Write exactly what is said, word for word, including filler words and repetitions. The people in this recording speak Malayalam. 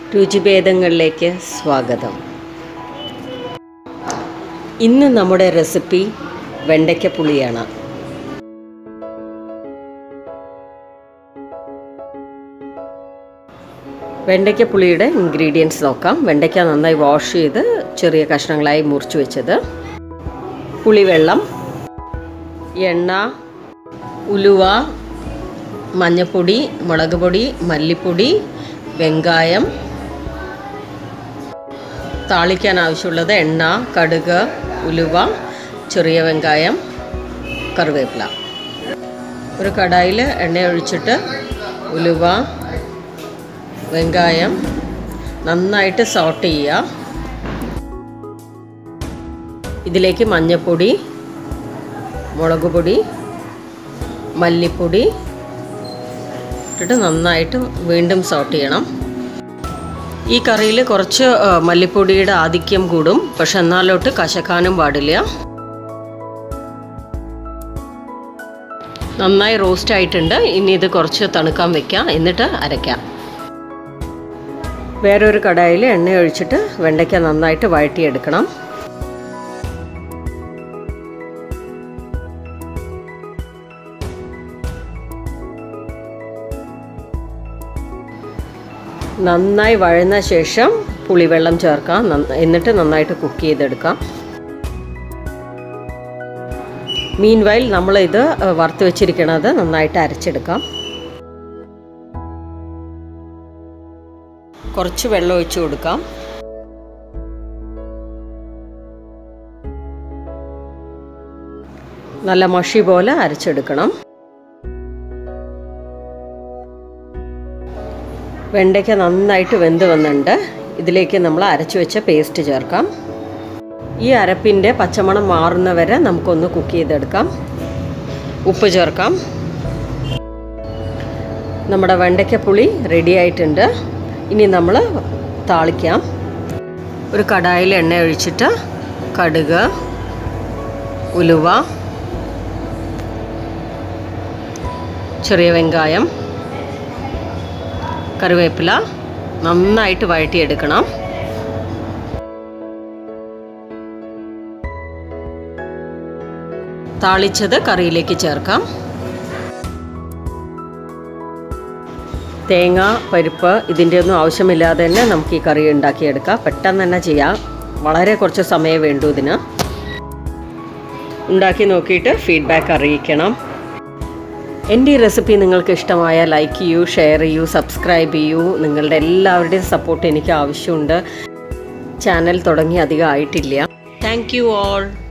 രുചിഭേദങ്ങളിലേക്ക് സ്വാഗതം. ഇന്ന് നമ്മുടെ റെസിപ്പി വെണ്ടയ്ക്ക പുളിയാണ്. വെണ്ടയ്ക്ക പുളിയുടെ ഇൻഗ്രീഡിയൻസ് നോക്കാം. വെണ്ടയ്ക്ക നന്നായി വാഷ് ചെയ്ത് ചെറിയ കഷ്ണങ്ങളായി മുറിച്ച് വെച്ചത്, പുളിവെള്ളം, എണ്ണ, ഉലുവ, മഞ്ഞൾപ്പൊടി, മുളക് പൊടി, മല്ലിപ്പൊടി, വെങ്കായം, താളിക്കാൻ ആവശ്യമുള്ളത് എണ്ണ, കടുക്, ഉലുവ, ചെറിയ വെങ്കായം, കറിവേപ്പില. ഒരു കടായിൽ എണ്ണ ഒഴിച്ചിട്ട് ഉലുവ, വെങ്കായം നന്നായിട്ട് സോട്ട് ചെയ്യുക. ഇതിലേക്ക് മഞ്ഞൾപ്പൊടി, മുളക് പൊടി, മല്ലിപ്പൊടി ഇട്ടിട്ട് നന്നായിട്ട് വീണ്ടും സോട്ട് ചെയ്യണം. ഈ കറിയിൽ കുറച്ച് മല്ലിപ്പൊടിയുടെ ആധിക്യം കൂടും, പക്ഷെ എന്നാലോട്ട് കശക്കാനും പാടില്ല. നന്നായി റോസ്റ്റ് ആയിട്ടുണ്ട്. ഇനി ഇത് കുറച്ച് തണുക്കാൻ വെക്കാം, എന്നിട്ട് അരയ്ക്കാം. വേറൊരു കടായിൽ എണ്ണ ഒഴിച്ചിട്ട് വെണ്ടയ്ക്ക നന്നായിട്ട് വഴറ്റിയെടുക്കണം. നന്നായി വഴന്ന ശേഷം പുളിവെള്ളം ചേർക്കാം, എന്നിട്ട് നന്നായിട്ട് കുക്ക് ചെയ്തെടുക്കാം. മീൻ വൈൽ നമ്മളിത് വറുത്ത് വെച്ചിരിക്കണത് നന്നായിട്ട് അരച്ചെടുക്കാം. കുറച്ച് വെള്ളം ഒഴിച്ച് കൊടുക്കാം. നല്ല മഷി പോലെ അരച്ചെടുക്കണം. വെണ്ടയ്ക്ക നന്നായിട്ട് വെന്ത് വന്നിട്ടുണ്ട്. ഇതിലേക്ക് നമ്മൾ അരച്ചു വെച്ച പേസ്റ്റ് ചേർക്കാം. ഈ അരപ്പിൻ്റെ പച്ചമണം മാറുന്നവരെ നമുക്കൊന്ന് കുക്ക് ചെയ്തെടുക്കാം. ഉപ്പ് ചേർക്കാം. നമ്മുടെ വെണ്ടയ്ക്ക പുളി റെഡി ആയിട്ടുണ്ട്. ഇനി നമ്മൾ താളിക്കാം. ഒരു കടായിൽ എണ്ണ ഒഴിച്ചിട്ട് കടുക്, ഉലുവ, ചെറിയ വെങ്കായം, കറിവേപ്പില നന്നായിട്ട് വഴറ്റിയെടുക്കണം. താളിച്ചത് കറിയിലേക്ക് ചേർക്കാം. തേങ്ങ, പരിപ്പ് ഇതിൻ്റെ ഒന്നും ആവശ്യമില്ലാതെ തന്നെ നമുക്ക് ഈ കറി ഉണ്ടാക്കിയെടുക്കാം. പെട്ടെന്ന് തന്നെ ചെയ്യാം. വളരെ കുറച്ച് സമയം വേണ്ടൂ ഇതിന്. ഉണ്ടാക്കി നോക്കിയിട്ട് ഫീഡ്ബാക്ക് അറിയിക്കണം. എൻ്റെ ഈ റെസിപ്പി നിങ്ങൾക്ക് ഇഷ്ടമായ ലൈക്ക് ചെയ്യൂ, ഷെയർ ചെയ്യൂ, സബ്സ്ക്രൈബ് ചെയ്യൂ. നിങ്ങളുടെ എല്ലാവരുടെയും സപ്പോർട്ട് എനിക്ക് ആവശ്യമുണ്ട്. ചാനൽ തുടങ്ങി അധികം ആയിട്ടില്ല. Thank you all.